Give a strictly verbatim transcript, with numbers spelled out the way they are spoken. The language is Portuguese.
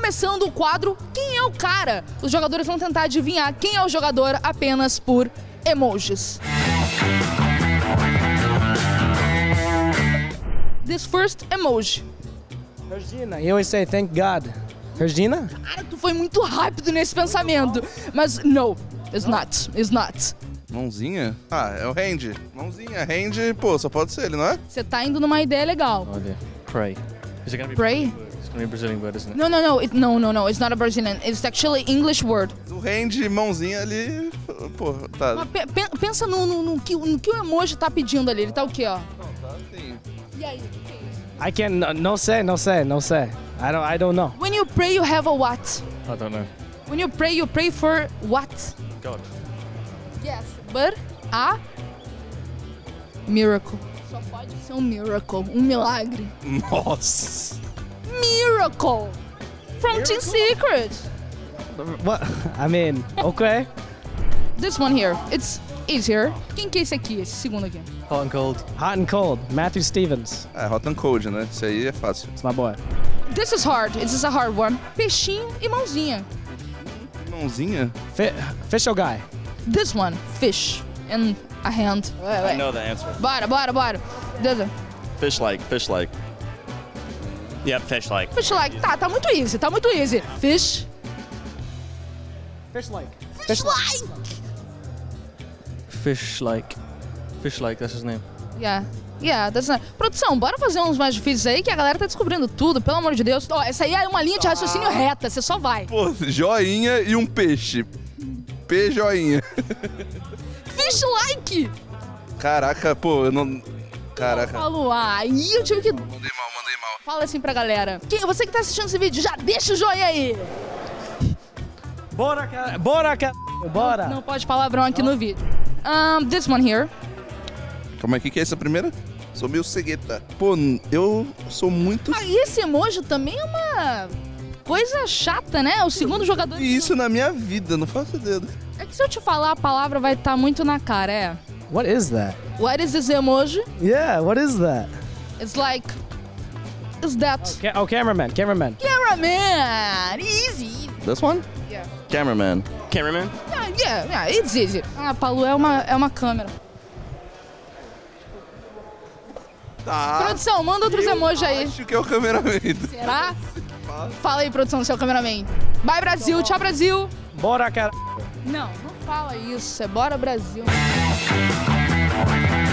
começando o quadro Quem é o Cara? Os jogadores vão tentar adivinhar quem é o jogador apenas por emojis. This first emoji. Regina, you always say thank God. Regina? Cara, tu foi muito rápido nesse pensamento. Mas, no, it's not, it's not. Mãozinha? Ah, é o hand. Mãozinha, hand, pô, só pode ser ele, não é? Você tá indo numa ideia legal. No idea. Pray. Is it gonna be Pray? It's gonna be a Brazilian word, isn't it? No, no, no, it, no, no, no, it's not a Brazilian. It's actually English word. O hand, mãozinha ali, pô, tá. Mas pe- pe- pensa no, no, no, que, no que o emoji tá pedindo ali. Ele tá o quê, ó? Não, tá assim. E aí, o que que é isso? I can't, no, no say, no say, no say. I don't, I don't know. When you pray, you have a what? I don't know. When you pray, you pray for what? God. Yes, but a miracle. Só pode ser um miracle, um milagre. Nossa. Miracle! From Team Secret. What? I mean, okay. This one here, it's easier. Quem que é esse aqui, esse segundo aqui? Hot and cold. Hot and cold. Matthew Stevens. É, hot and cold, né? Isso aí é fácil. It's my boy. This is hard, this is a hard one. Peixinho e mãozinha. Mãozinha? Fi official guy. This one, fish and a hand. Vai, vai. I know the answer. Bora, bora, bora. This- Fish like, fish like. Yep, fish like. Fish like, tá, tá muito easy, tá muito easy. Fish. Fish like. Fish like! Fish like. Fish like, that's his name. Yeah, yeah, that's not... Produção, bora fazer uns mais difíceis aí que a galera tá descobrindo tudo, pelo amor de Deus. Ó, essa aí é uma linha de raciocínio reta, você só vai. Pô, joinha e um peixe. P joinha. Fish like! Caraca, pô, eu não... Caraca. Falou, aí eu tive que... Mandei mal, mandei mal. Fala assim pra galera. Quem, você que tá assistindo esse vídeo, já deixa o joinha aí. Bora, cara. Bora, cara. Bora. Não pode palavrão aqui no vídeo. Um, this one here. Calma aí, o que, que é essa primeira? Sou meio cegueta. Pô, eu sou muito... Ah, e esse emoji também é uma coisa chata, né? O segundo jogador... E isso na minha vida, não faço ideia. É que se eu te falar, a palavra vai estar muito na cara, é. What is that? What is this emoji? Yeah, what is that? It's like... Is that... Ca oh, cameraman, cameraman. Cameraman! Easy! This one? Yeah. Cameraman. Cameraman? Yeah, yeah, yeah, it's easy. Ah, Palu, é uma, é uma câmera. Tá. Produção, manda outros emojis aí. Acho que é o cameraman. Será? Fala aí, produção, seu cameraman. Bye, Brasil. Tchau, Brasil. Bora, cara. Não, não fala isso. É bora, Brasil.